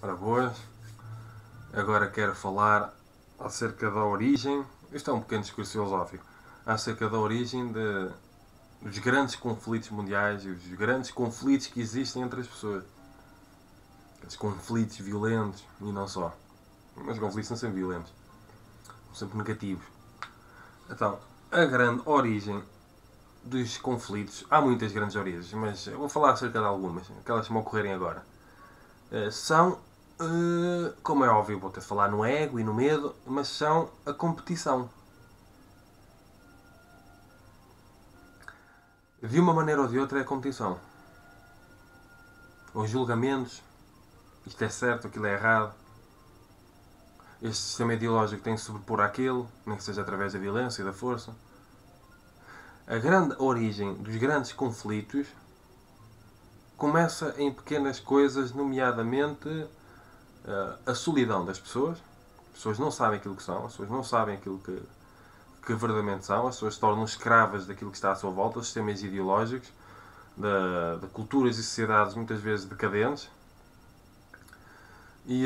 Ora boas, agora quero falar acerca da origem, isto é um pequeno discurso filosófico, acerca da origem dos grandes conflitos mundiais e os grandes conflitos que existem entre as pessoas. Os conflitos violentos e não só. Mas os conflitos são sempre violentos, são sempre negativos. Então, a grande origem dos conflitos, há muitas grandes origens, mas eu vou falar acerca de algumas, aquelas que me ocorrerem agora. São, como é óbvio, vou ter de falar no ego e no medo, mas são a competição. De uma maneira ou de outra é a competição. Os julgamentos, isto é certo, aquilo é errado. Este sistema ideológico tem de sobrepor àquele, nem que seja através da violência e da força. A grande origem dos grandes conflitos começa em pequenas coisas, nomeadamente a solidão das pessoas. As pessoas não sabem aquilo que são, as pessoas não sabem aquilo que verdadeiramente são, as pessoas se tornam escravas daquilo que está à sua volta, dos sistemas ideológicos, de culturas e sociedades muitas vezes decadentes. E,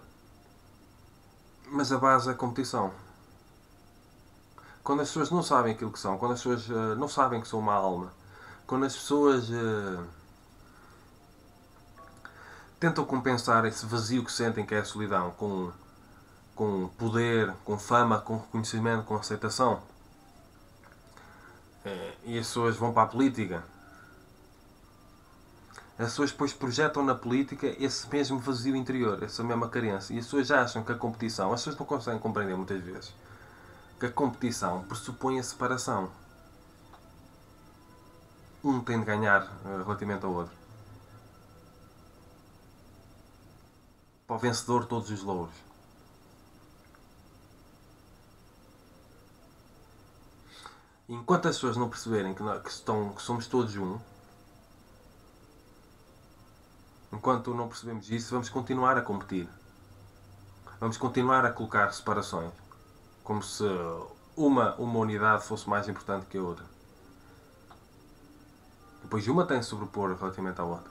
mas a base é a competição. Quando as pessoas não sabem aquilo que são, quando as pessoas não sabem que são uma alma, quando as pessoas tentam compensar esse vazio que sentem que é a solidão com poder, com fama, com reconhecimento, com aceitação, e as pessoas vão para a política, as pessoas depois projetam na política esse mesmo vazio interior, essa mesma carência. E as pessoas já acham que a competição, as pessoas não conseguem compreender muitas vezes, que a competição pressupõe a separação. Um tem de ganhar relativamente ao outro. Para o vencedor, todos os louros. E enquanto as pessoas não perceberem que somos todos um, enquanto não percebemos isso, vamos continuar a competir. Vamos continuar a colocar separações. Como se uma unidade fosse mais importante que a outra. Depois uma tem de sobrepor relativamente à outra.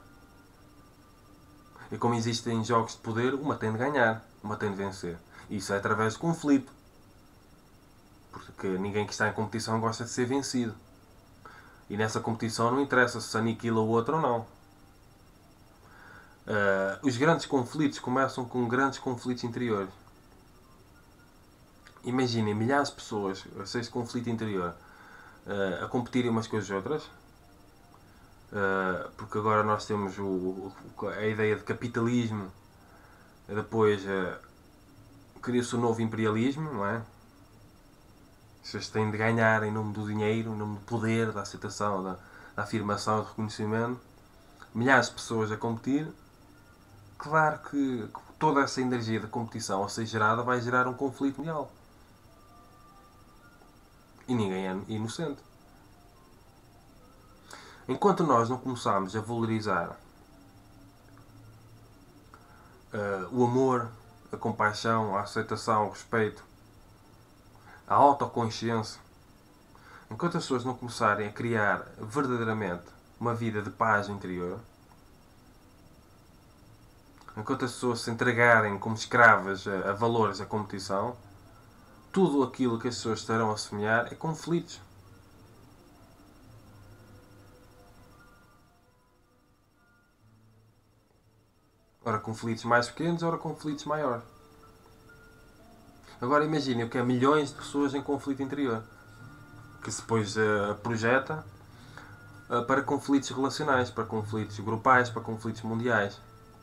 E como existem jogos de poder, uma tem de ganhar, uma tem de vencer. E isso é através de conflito. Porque ninguém que está em competição gosta de ser vencido. E nessa competição não interessa se aniquila o outro ou não. Os grandes conflitos começam com grandes conflitos interiores. Imaginem milhares de pessoas, esse conflito interior, a competirem umas com as outras. Porque agora nós temos a ideia de capitalismo, depois cria-se o novo imperialismo, não é? As pessoas têm de ganhar em nome do dinheiro, em nome do poder, da aceitação, da afirmação, do reconhecimento. Milhares de pessoas a competir. Claro que toda essa energia da competição a ser gerada vai gerar um conflito mundial. E ninguém é inocente. Enquanto nós não começarmos a valorizar o amor, a compaixão, a aceitação, o respeito, a autoconsciência, enquanto as pessoas não começarem a criar verdadeiramente uma vida de paz interior, enquanto as pessoas se entregarem como escravas a valores, a competição, tudo aquilo que as pessoas estarão a semear é conflitos. Ora conflitos mais pequenos, ora conflitos maiores. Agora imaginem o que é milhões de pessoas em conflito interior, que se depois projeta para conflitos relacionais, para conflitos grupais, para conflitos mundiais.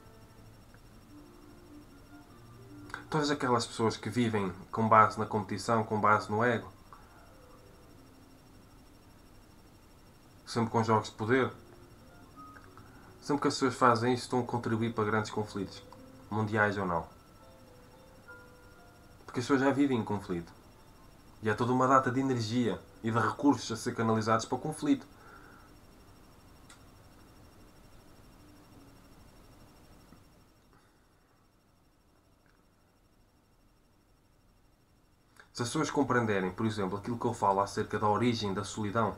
Todas aquelas pessoas que vivem com base na competição, com base no ego, sempre com jogos de poder, sempre que as pessoas fazem isto estão a contribuir para grandes conflitos, mundiais ou não. Porque as pessoas já vivem em conflito. E há toda uma data de energia e de recursos a ser canalizados para o conflito. Se as pessoas compreenderem, por exemplo, aquilo que eu falo acerca da origem da solidão,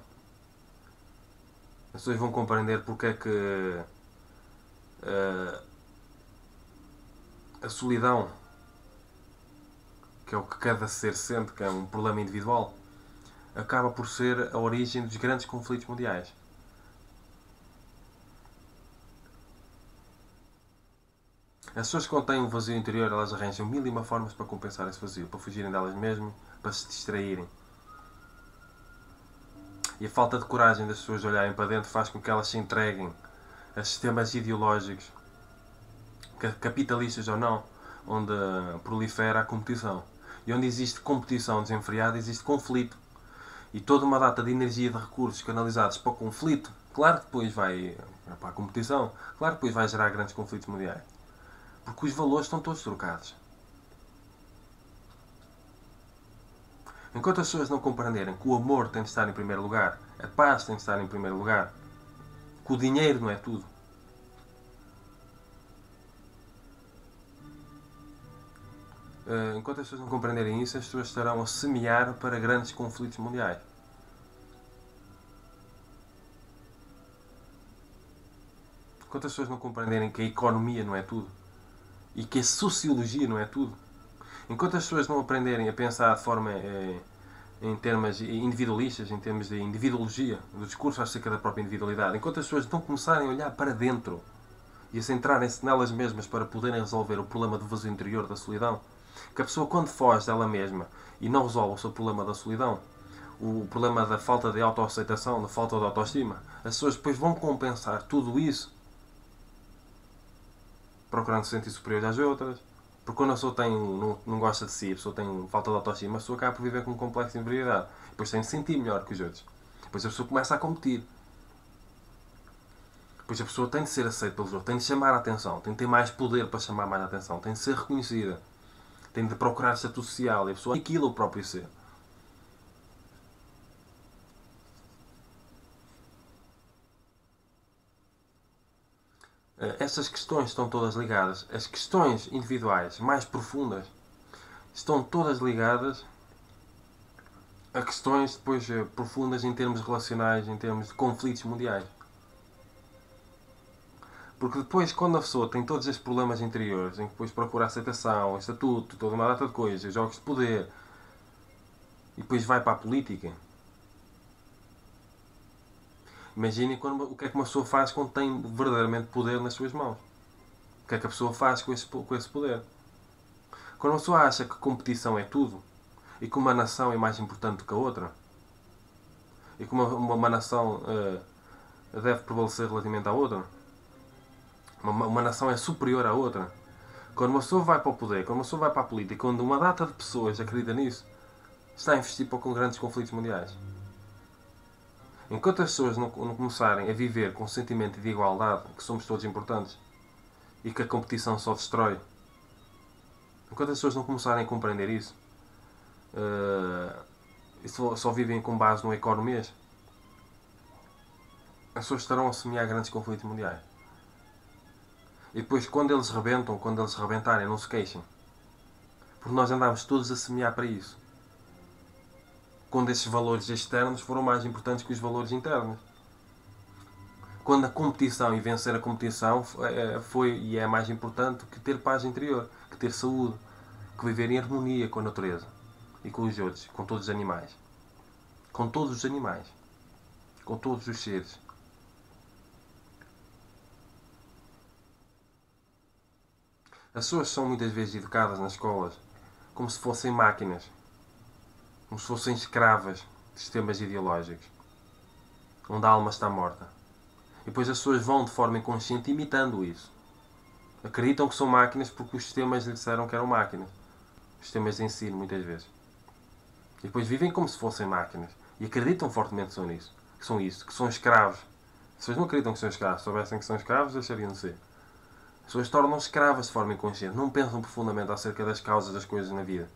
as pessoas vão compreender porque é que a solidão, que é o que cada ser sente, que é um problema individual, acaba por ser a origem dos grandes conflitos mundiais. As pessoas que têm um vazio interior, elas arranjam mil e uma formas para compensar esse vazio, para fugirem delas mesmas, para se distraírem. E a falta de coragem das pessoas olharem para dentro faz com que elas se entreguem a sistemas ideológicos, capitalistas ou não, onde prolifera a competição. E onde existe competição desenfreada, existe conflito. E toda uma data de energia e de recursos canalizados para o conflito, claro que depois vai para a competição, claro que depois vai gerar grandes conflitos mundiais. Porque os valores estão todos trocados. Enquanto as pessoas não compreenderem que o amor tem de estar em primeiro lugar, a paz tem de estar em primeiro lugar, que o dinheiro não é tudo. Enquanto as pessoas não compreenderem isso, as pessoas estarão a semear para grandes conflitos mundiais. Enquanto as pessoas não compreenderem que a economia não é tudo e que a sociologia não é tudo, enquanto as pessoas não aprenderem a pensar de forma em termos individualistas, em termos de individuologia, do discurso acerca da própria individualidade, enquanto as pessoas não começarem a olhar para dentro e a centrarem-se nelas mesmas para poderem resolver o problema do vazio interior da solidão, que a pessoa quando foge dela mesma e não resolve o seu problema da solidão, o problema da falta de autoaceitação, da falta de autoestima, as pessoas depois vão compensar tudo isso procurando se sentir superiores às outras. Porque quando a pessoa não gosta de si, a pessoa tem falta de autoestima, a pessoa acaba por viver com um complexo de inferioridade. Depois tem de se sentir melhor que os outros. Depois a pessoa começa a competir. Depois a pessoa tem de ser aceita pelos outros, tem de chamar a atenção, tem de ter mais poder para chamar mais a atenção, tem de ser reconhecida, tem de procurar estatuto social e a pessoa aniquila o próprio ser. Essas questões estão todas ligadas. As questões individuais mais profundas estão todas ligadas a questões depois profundas em termos relacionais, em termos de conflitos mundiais. Porque depois, quando a pessoa tem todos estes problemas interiores, em que depois procura aceitação, estatuto, toda uma data de coisas, jogos de poder, e depois vai para a política, imaginem o que é que uma pessoa faz quando tem verdadeiramente poder nas suas mãos. O que é que a pessoa faz com esse poder? Quando uma pessoa acha que competição é tudo, e que uma nação é mais importante do que a outra, e que uma nação deve prevalecer relativamente à outra, uma nação é superior à outra, quando uma pessoa vai para o poder, quando uma pessoa vai para a política, quando uma data de pessoas acredita nisso, está a investir para com grandes conflitos mundiais. Enquanto as pessoas não começarem a viver com um sentimento de igualdade, que somos todos importantes, e que a competição só destrói, enquanto as pessoas não começarem a compreender isso, e só vivem com base no economês, as pessoas estarão a semear grandes conflitos mundiais. E depois, quando eles rebentam, quando eles rebentarem, não se queixem. Porque nós andamos todos a semear para isso. Quando esses valores externos foram mais importantes que os valores internos. Quando a competição e vencer a competição foi e é mais importante que ter paz interior, que ter saúde, que viver em harmonia com a natureza e com os outros, com todos os animais. Com todos os animais. Com todos os seres. As pessoas são muitas vezes educadas nas escolas como se fossem máquinas, como se fossem escravas de sistemas ideológicos, onde a alma está morta. E depois as pessoas vão de forma inconsciente imitando isso. Acreditam que são máquinas porque os sistemas lhes disseram que eram máquinas. Os sistemas de ensino, muitas vezes. E depois vivem como se fossem máquinas. E acreditam fortemente que são isso, que são escravos. As pessoas não acreditam que são escravos. Se soubessem que são escravos, deixariam de ser. As pessoas tornam-se escravas de forma inconsciente. Não pensam profundamente acerca das causas das coisas na vida.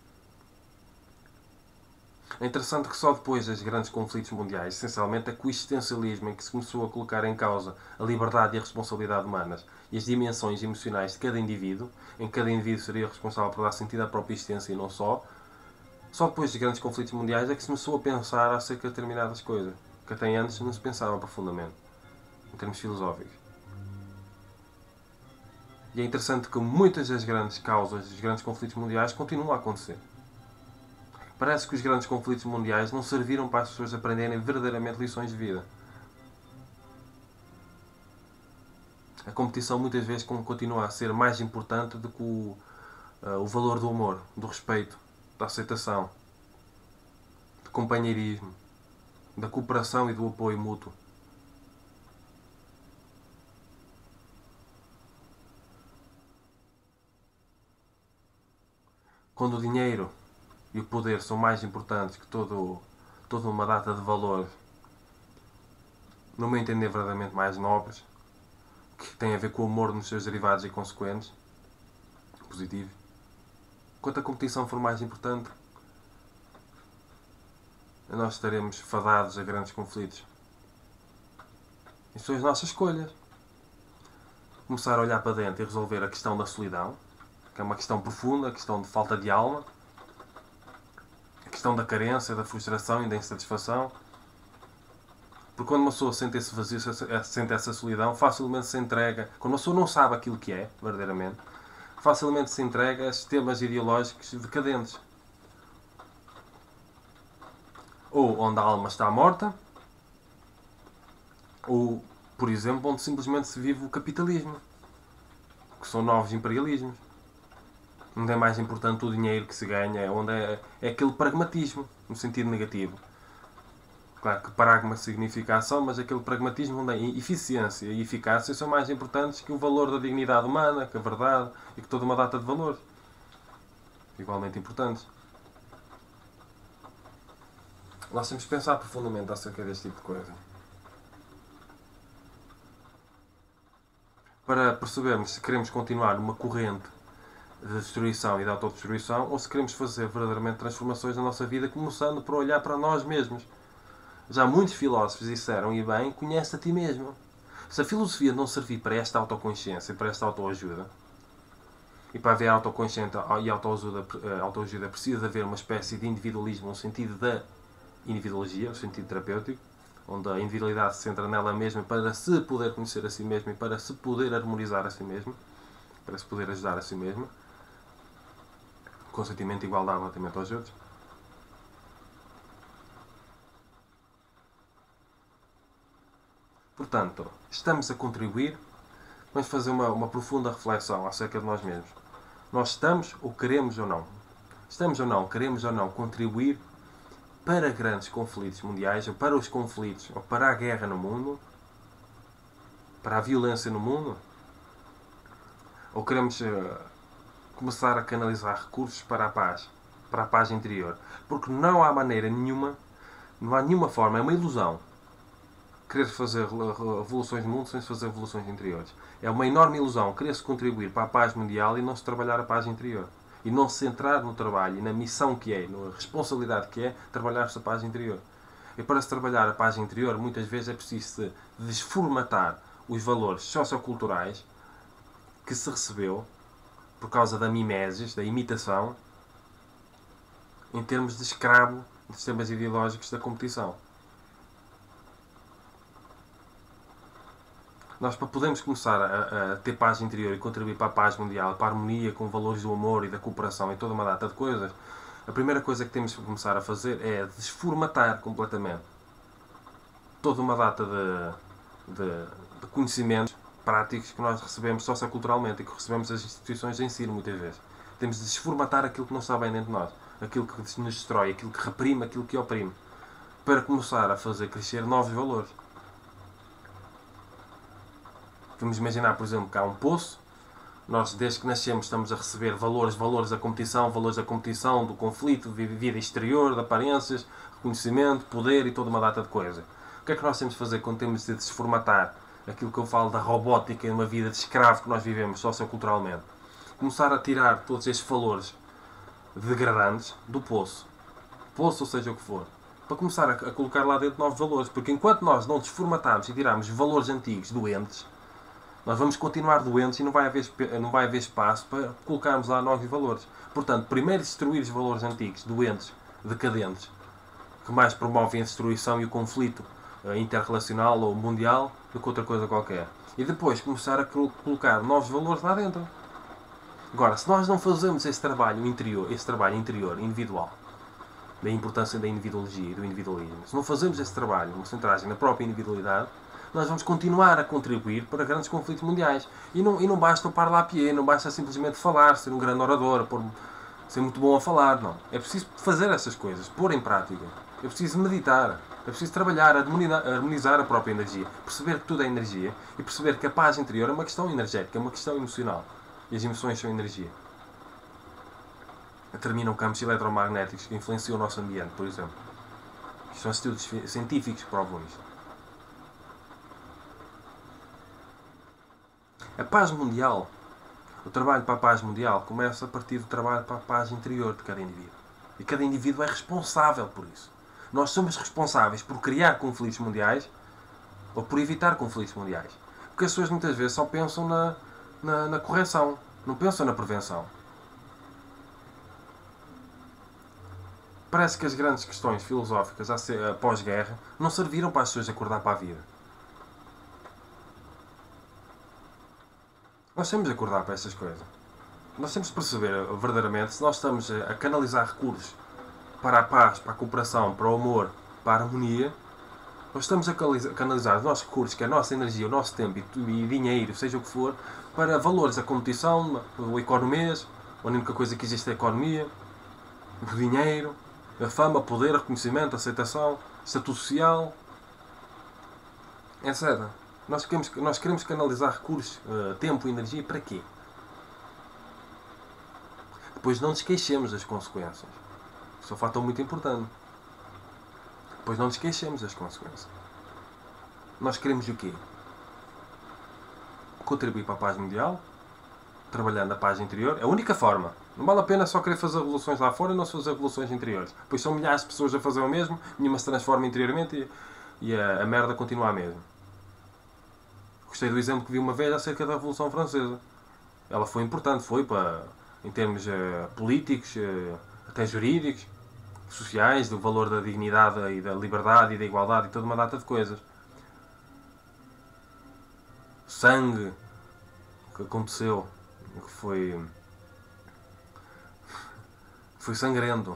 É interessante que só depois dos grandes conflitos mundiais, essencialmente, é que o existencialismo em que se começou a colocar em causa a liberdade e a responsabilidade humanas e as dimensões emocionais de cada indivíduo, em que cada indivíduo seria responsável por dar sentido à própria existência e não só depois dos grandes conflitos mundiais é que se começou a pensar acerca de determinadas coisas, que até antes não se pensava profundamente, em termos filosóficos. E é interessante que muitas das grandes causas dos grandes conflitos mundiais continuam a acontecer. Parece que os grandes conflitos mundiais não serviram para as pessoas aprenderem verdadeiramente lições de vida. A competição muitas vezes continua a ser mais importante do que o valor do amor, do respeito, da aceitação, do companheirismo, da cooperação e do apoio mútuo. Quando o dinheiro e o poder são mais importantes que toda uma data de valores, no meu entender, verdadeiramente mais nobres, que têm a ver com o amor nos seus derivados e consequentes, positivo. Quanto a competição for mais importante, nós estaremos fadados a grandes conflitos. Isso são as nossas escolhas. Começar a olhar para dentro e resolver a questão da solidão, que é uma questão profunda, a questão de falta de alma, a questão da carência, da frustração e da insatisfação. Porque quando uma pessoa sente esse vazio, sente essa solidão, facilmente se entrega. Quando uma pessoa não sabe aquilo que é, verdadeiramente, facilmente se entrega a sistemas ideológicos decadentes. Ou onde a alma está morta, ou, por exemplo, onde simplesmente se vive o capitalismo, que são novos imperialismos. Onde é mais importante o dinheiro que se ganha, onde é aquele pragmatismo, no sentido negativo. Claro que pragma significa ação, mas aquele pragmatismo onde a eficiência e eficácia são mais importantes que o valor da dignidade humana, que a verdade e que toda uma data de valores. Igualmente importantes. Nós temos que pensar profundamente acerca deste tipo de coisa. Para percebermos se queremos continuar numa corrente de destruição e de autodestruição ou se queremos fazer verdadeiramente transformações na nossa vida, começando por olhar para nós mesmos. Já muitos filósofos disseram, e bem, conhece a ti mesmo. Se a filosofia não servir para esta autoconsciência, para esta autoajuda, e para haver autoconsciência e autoajuda precisa haver uma espécie de individualismo no sentido da individuologia, no sentido terapêutico, onde a individualidade se centra nela mesma para se poder conhecer a si mesma e para se poder harmonizar a si mesma, para se poder ajudar a si mesma, consentimento e igualdade relativamente aos outros. Portanto, estamos a contribuir, vamos fazer uma profunda reflexão acerca de nós mesmos. Nós estamos ou queremos ou não? Estamos ou não, queremos ou não contribuir para grandes conflitos mundiais, ou para os conflitos, ou para a guerra no mundo, para a violência no mundo? Ou queremos começar a canalizar recursos para a paz interior? Porque não há maneira nenhuma, não há nenhuma forma, é uma ilusão querer fazer revoluções no mundo sem se fazer revoluções interiores. É uma enorme ilusão querer-se contribuir para a paz mundial e não se trabalhar a paz interior. E não se centrar no trabalho e na missão que é, na responsabilidade que é, trabalhar-se a paz interior. E para se trabalhar a paz interior, muitas vezes é preciso se desformatar os valores socioculturais que se recebeu por causa da mimesis, da imitação, em termos de escravo de sistemas ideológicos da competição. Nós, para podermos começar a ter paz interior e contribuir para a paz mundial, para a harmonia com valores do amor e da cooperação e toda uma data de coisas, a primeira coisa que temos que começar a fazer é desformatar completamente toda uma data de conhecimentos práticos que nós recebemos socioculturalmente e que recebemos das instituições em si, muitas vezes. Temos de desformatar aquilo que não está bem dentro de nós, aquilo que nos destrói, aquilo que reprime, aquilo que oprime, para começar a fazer crescer novos valores. Vamos imaginar, por exemplo, que há um poço. Nós, desde que nascemos, estamos a receber valores da competição, do conflito, vida exterior, de aparências, reconhecimento, poder e toda uma data de coisas. O que é que nós temos de fazer quando temos de desformatar aquilo que eu falo da robótica e uma vida de escravo que nós vivemos socioculturalmente? Começar a tirar todos estes valores degradantes do poço. Poço, ou seja o que for. Para começar a colocar lá dentro novos valores. Porque enquanto nós não desformatarmos e tirarmos valores antigos, doentes, nós vamos continuar doentes e não vai haver espaço para colocarmos lá novos valores. Portanto, primeiro destruir os valores antigos, doentes, decadentes, que mais promovem a destruição e o conflito interrelacional ou mundial do que outra coisa qualquer. E depois começar a colocar novos valores lá dentro. Agora, se nós não fazemos esse trabalho interior, individual, da importância da individuologia e do individualismo, se não fazemos esse trabalho, uma centragem na própria individualidade, nós vamos continuar a contribuir para grandes conflitos mundiais. E não basta o parler à pied, não basta simplesmente falar, ser um grande orador, ser muito bom a falar, não. É preciso fazer essas coisas, pôr em prática. É preciso meditar, é preciso trabalhar, harmonizar a própria energia, perceber que tudo é energia e perceber que a paz interior é uma questão energética, é uma questão emocional. E as emoções são energia. Determinam campos eletromagnéticos que influenciam o nosso ambiente, por exemplo. Isto são estudos científicos que provam isto. A paz mundial, o trabalho para a paz mundial, começa a partir do trabalho para a paz interior de cada indivíduo. E cada indivíduo é responsável por isso. Nós somos responsáveis por criar conflitos mundiais ou por evitar conflitos mundiais. Porque as pessoas muitas vezes só pensam na correção, não pensam na prevenção. Parece que as grandes questões filosóficas pós-guerra não serviram para as pessoas acordar para a vida. Nós temos de acordar para essas coisas. Nós temos de perceber verdadeiramente se nós estamos a canalizar recursos para a paz, para a cooperação, para o amor, para a harmonia. Nós estamos a canalizar os nossos recursos, que é a nossa energia, o nosso tempo e dinheiro, seja o que for, para valores da competição, o economês, a única coisa que existe é a economia, o dinheiro, a fama, o poder, o reconhecimento, a aceitação, o estatuto social, etc. Nós queremos canalizar recursos, tempo e energia para quê? Depois não nos queixemos das consequências. Isso é um fator muito importante. Depois não nos queixemos das consequências. Nós queremos o quê? Contribuir para a paz mundial, trabalhando a paz interior. É a única forma. Não vale a pena só querer fazer revoluções lá fora e não se fazer revoluções interiores. Pois são milhares de pessoas a fazer o mesmo, nenhuma se transforma interiormente e a merda continua a mesma. Gostei do exemplo que vi uma vez acerca da Revolução Francesa. Ela foi importante, em termos políticos, até jurídicos, sociais, do valor da dignidade e da liberdade e da igualdade e toda uma data de coisas. Sangue que aconteceu, que foi sangrento.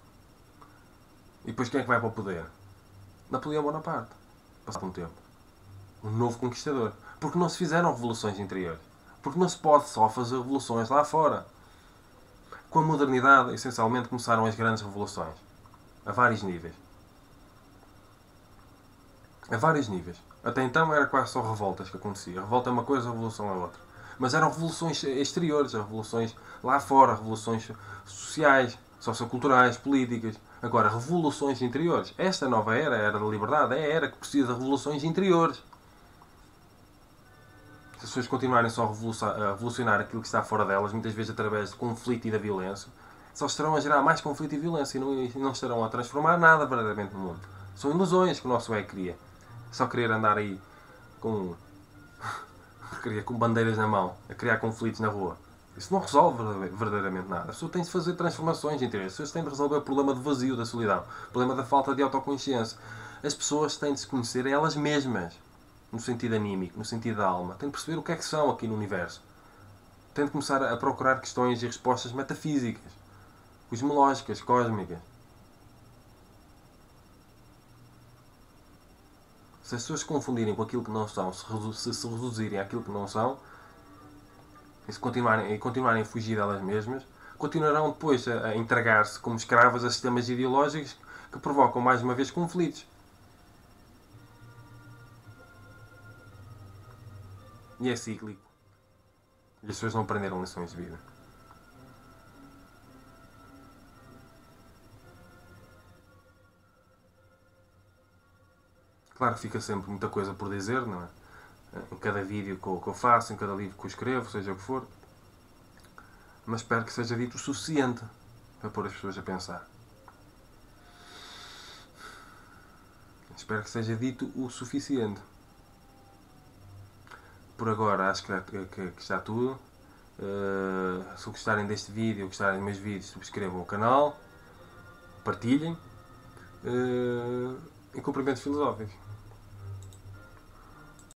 E depois quem é que vai para o poder? Napoleão Bonaparte. Passado um tempo. Um novo conquistador. Porque não se fizeram revoluções interiores. Porque não se pode só fazer revoluções lá fora. Com a modernidade, essencialmente, começaram as grandes revoluções. A vários níveis. A vários níveis. Até então era quase só revoltas que acontecia. A revolta é uma coisa, a revolução é outra. Mas eram revoluções exteriores, revoluções lá fora, revoluções sociais, socioculturais, políticas. Agora, revoluções interiores. Esta nova era, a era da liberdade, é a era que precisa de revoluções interiores. Se as pessoas continuarem só a revolucionar aquilo que está fora delas, muitas vezes através de conflito e da violência, só estarão a gerar mais conflito e violência e não estarão a transformar nada verdadeiramente no mundo. São ilusões que o nosso ego cria. Só querer andar aí com bandeiras na mão, a criar conflitos na rua. Isso não resolve verdadeiramente nada. As pessoas têm de fazer transformações interiores. As pessoas têm de resolver o problema do vazio, da solidão, o problema da falta de autoconsciência. As pessoas têm de se conhecer a elas mesmas, no sentido anímico, no sentido da alma. Têm de perceber o que é que são aqui no universo. Têm de começar a procurar questões e respostas metafísicas, cosmológicas, cósmicas. Se as pessoas se confundirem com aquilo que não são, se reduzirem àquilo que não são, e se continuarem a fugir delas mesmas, continuarão depois a entregar-se como escravas a sistemas ideológicos que provocam mais uma vez conflitos. E é cíclico. E as pessoas não aprenderam lições de vida. Claro que fica sempre muita coisa por dizer, não é? Em cada vídeo que eu faço, em cada livro que eu escrevo, seja o que for. Mas espero que seja dito o suficiente para pôr as pessoas a pensar. Espero que seja dito o suficiente. Por agora acho que está tudo. Se gostarem deste vídeo, gostarem dos meus vídeos, subscrevam o canal, partilhem e cumprimentos filosóficos.